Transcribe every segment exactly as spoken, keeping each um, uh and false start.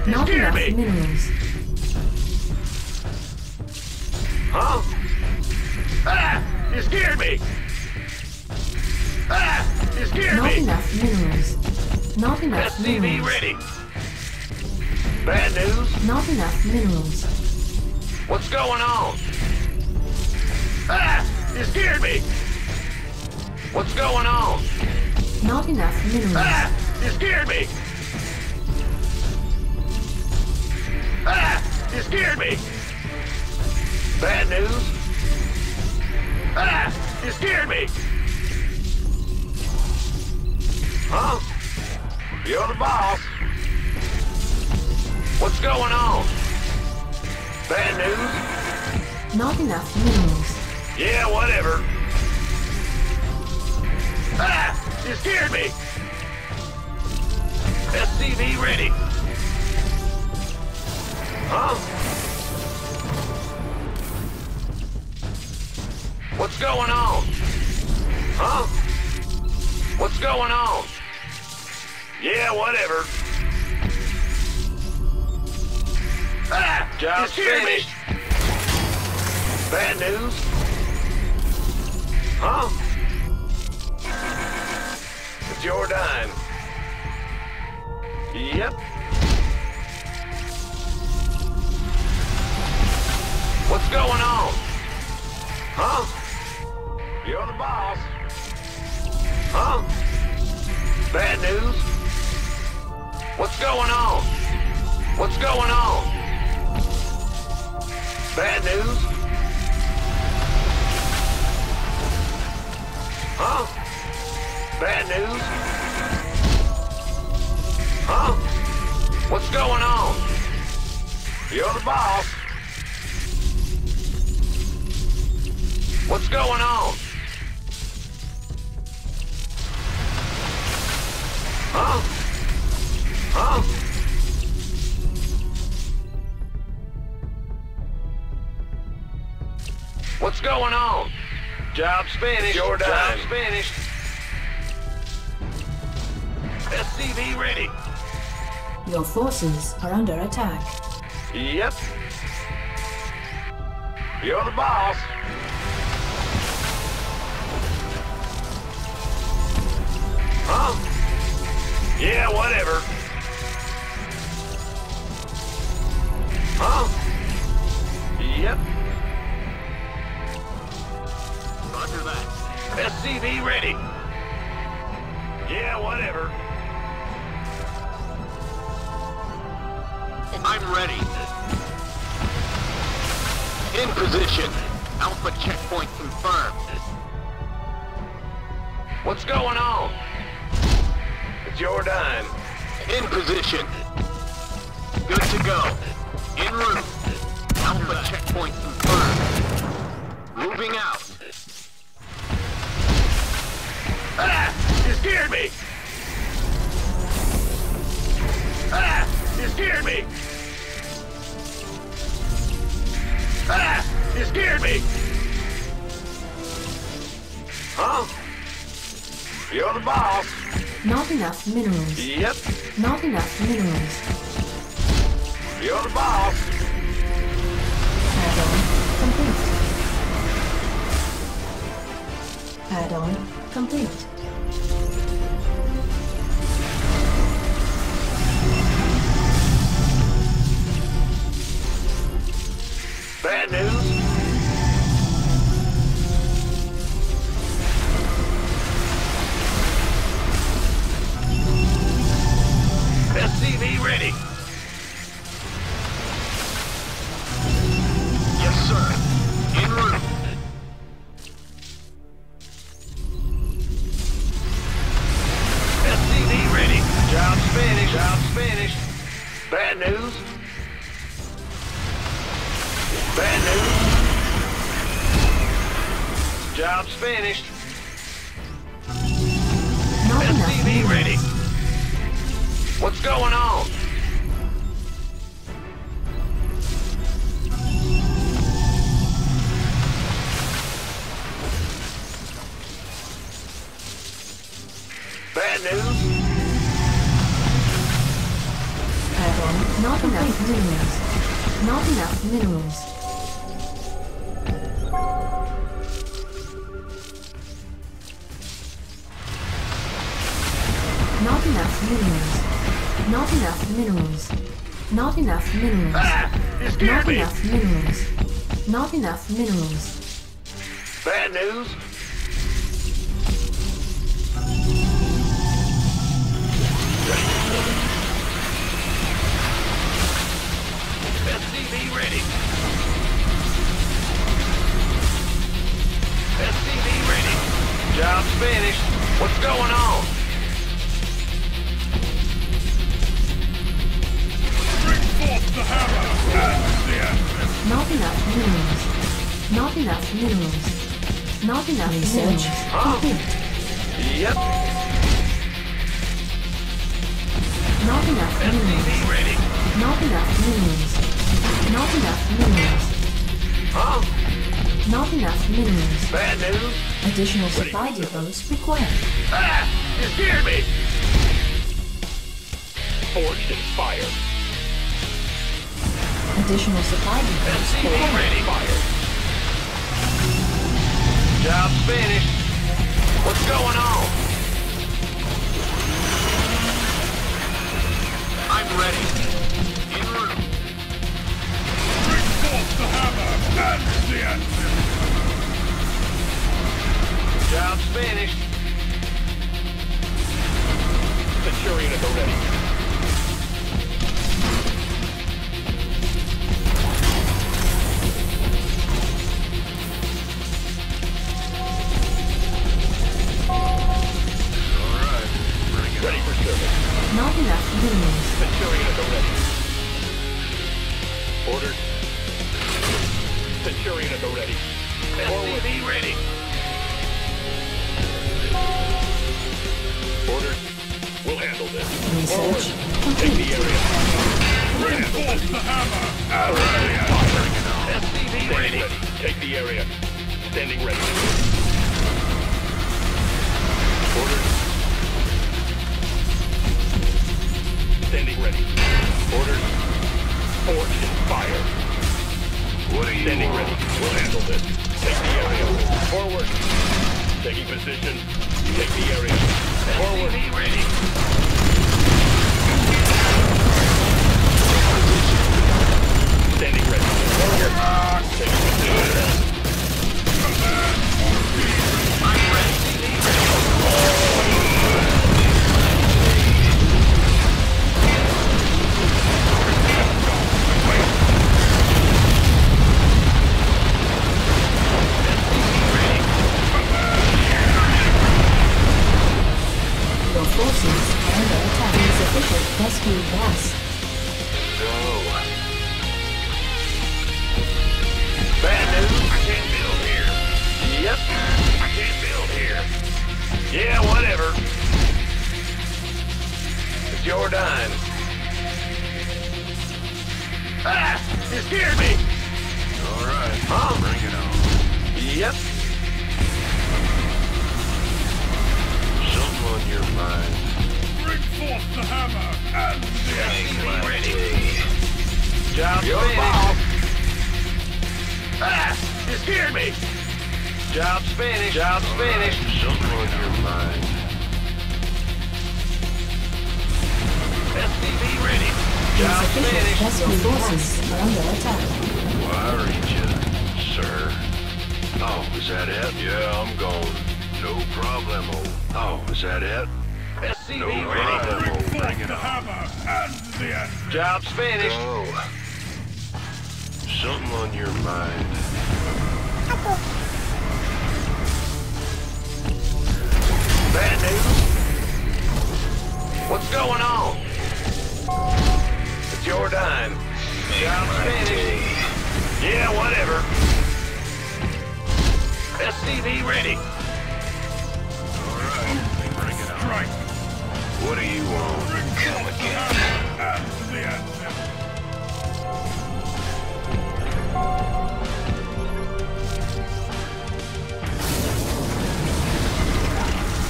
You Not scared enough me! minerals. Huh? Ah! You scared me! Ah! You scared Not me! enough minerals. Not enough S C V minerals. ready! Bad news? Not enough minerals. What's going on? Ah! You scared me! What's going on? Not enough minerals. Ah! You scared me! Ah! You scared me! Bad news? Ah! You scared me! Huh? You're the boss. What's going on? Bad news? Not enough minerals. Yeah, whatever. Ah! You scared me! S C V ready. Huh? What's going on? Huh? What's going on? Yeah, whatever. Ah! Job's finished. Bad news? Huh? It's your dime. Yep. What's going on? Huh? You're the boss. Huh? Bad news? What's going on? What's going on? Bad news? Huh? Bad news? Huh? What's going on? You're the boss. What's going on? Huh? Huh? What's going on? Job's finished. Your Job's finished. S C V ready. Your forces are under attack. Yep. You're the boss. Huh? Yeah, whatever. Huh? Yep. Roger that. S C V ready. Yeah, whatever. I'm ready. In position. Alpha checkpoint confirmed. What's going on? It's your dime. In position. Good to go. En route. Alpha checkpoint confirmed. Moving out. Ah! You scared me! Ah! You scared me! Ah! You scared me! Huh? You're the boss. Not enough minerals. Yep. Not enough minerals. You're the boss. Add-on complete. Add-on complete. Bad news? S C V ready. Yes, sir. En route. S C V ready. Job's finished. Job's finished. Bad news? Bad news? Job's finished. Not enough S C V minerals. ready. What's going on? Bad news? Add-on Add-on. Not enough minerals. Not enough minerals. Not enough minerals. Not enough minerals. Not enough minerals. Ah! You scared Not me! enough minerals. Not enough minerals. Bad news? S C V ready. S C V ready. Job's finished. What's going on? Bring forth the hammer and the axe. Not enough minerals. Not enough minerals. Not enough minerals. Complete. Yep. Not enough S C V minerals. ready. Not enough minerals. Not enough minerals. Huh? Not enough minerals. Bad news? Additional supply depots required. Ah! You scared me! Forged in fire. Additional supply S depots C V required. ready. Job's finished. What's going on? I'm ready. En route. Bring forth the hammer and the axe. Job's finished. Centurion at the ready. Alright, bring it Ready on. for service. Not enough minerals. Centurion at the ready. Orders. Centurion at the ready. S C V ready. Orders. We'll handle this. Research Take complete. the area. Bring forth the hammer and the axe. Bring it on. S C V Standing ready. ready. Take the area. Standing ready. Orders. Standing ready. Orders. Forged in fire. What do you Standing want? ready. We'll handle this. Take the area. Forward. Taking position. Take the area. Forward. S C V ready. Standing ready. Forward. Taking position. I'm ready. S C V ready. Your forces are under attack. Insufficient rescue gas. No. Bad news? I can't build here. Yep. I can't build here. Yeah, whatever. It's your dime. Ah! You scared me! Alright, Huh? bring it on. Yep. Something on your mind. Bring forth the hammer and the axe. Ready. Job's finished. Ah! You scared me! Job's finished. Job's finished. Something on your mind. S C V ready. Job's Insufficient finished. rescue forces are under attack. Well, I read you, sir. Oh, is that it? Yeah, I'm gone. No problemo. Oh, is that it? S C V No ready. problemo. Bring it on. Job's finished. Go. Something on your mind. Bad news? What's going on? It's your dime. Job's finished. Yeah, whatever. S C V ready. Alright, bring it on. Right. What do you want? Come again. And the answer.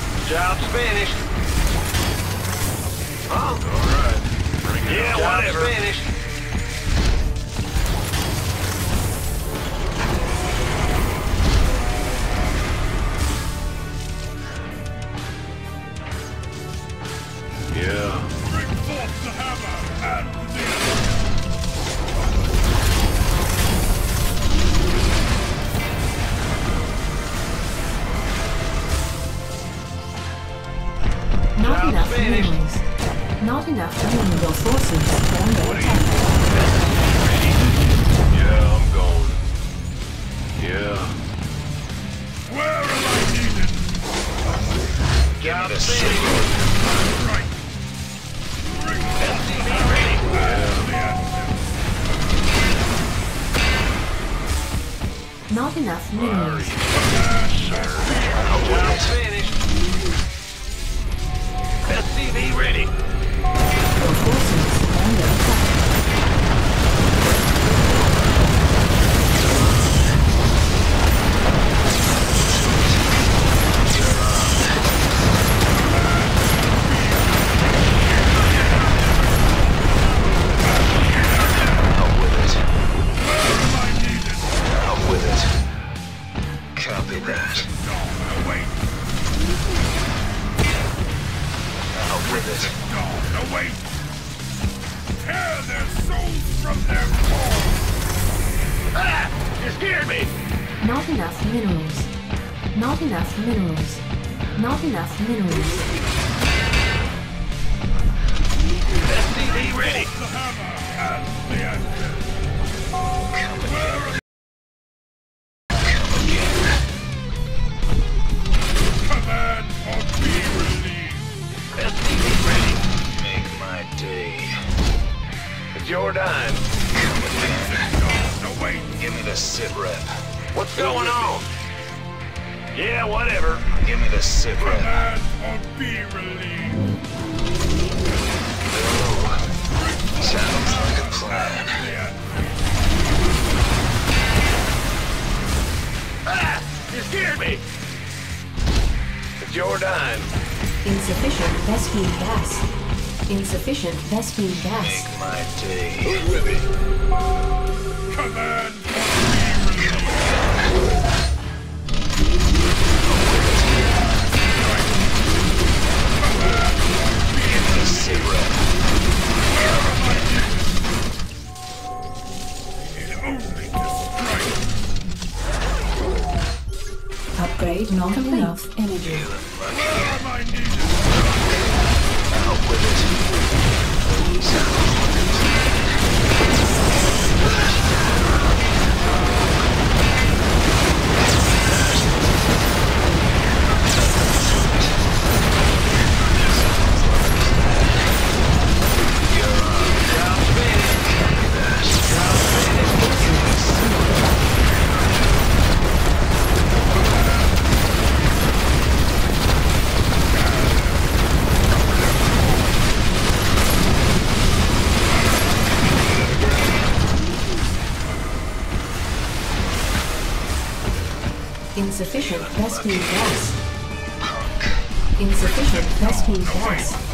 Job's finished. Huh? Alright, bring it Yeah, on. whatever. finished. Yeah. Bring forth the hammer and the Not Job enough finished. minerals. Not enough mineral sources are under What are attack. Yeah, I'm going. Yeah. Where am I needed? Job the finished. Right. Bring S C V ready. Not enough minerals. Job finished. S C V ready. Your forces are under attack. Out with it. Where am I needed? Out with it. Copy that. Dawn, await. Out with it. Dawn, await. Tear their souls from their core. Ah! You scared me. Not enough minerals. Not enough minerals. Not enough minerals. S C V ready. The hammer and the anvil. Come again. Come again. Command or be relieved. S C V ready. Make my day. It's your dime. Come again. Dawn, await. Give me the sit rep. What's going on? Yeah, whatever. Give me the sit rep. Command or be relieved. Oh, sounds like a plan. The anvil. Ah! You scared me. It's your dime. Insufficient Vespine gas. Insufficient Vespine gas. Make my day. Who's with me? Command or be Give me the sit rep. relieved. Only to strike. Upgrade not enough energy. Where am I needed? Out with it. Sounds like a plan. Job finished. Job finished. Insufficient Vespine gas. Insufficient Vespine gas.